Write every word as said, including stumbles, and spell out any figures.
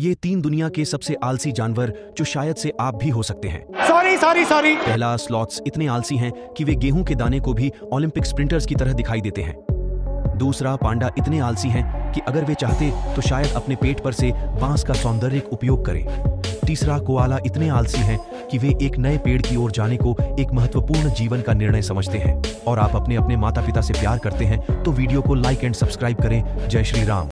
ये तीन दुनिया के सबसे आलसी जानवर जो शायद से आप भी हो सकते हैं। Sorry sorry sorry. पहला, स्लॉथ्स इतने आलसी हैं कि वे गेहूं के दाने को भी ओलंपिक स्प्रिंटर्स की तरह दिखाई देते हैं। दूसरा, पांडा इतने आलसी हैं कि अगर वे चाहते तो शायद अपने पेट पर से बांस का सौंदर्य उपयोग करें। तीसरा, कोआला इतने आलसी हैं कि वे एक नए पेड़ की ओर जाने को एक महत्वपूर्ण जीवन का निर्णय समझते हैं। और आप अपने अपने माता पिता से प्यार करते हैं तो वीडियो को लाइक एंड सब्सक्राइब करें। जय श्री राम।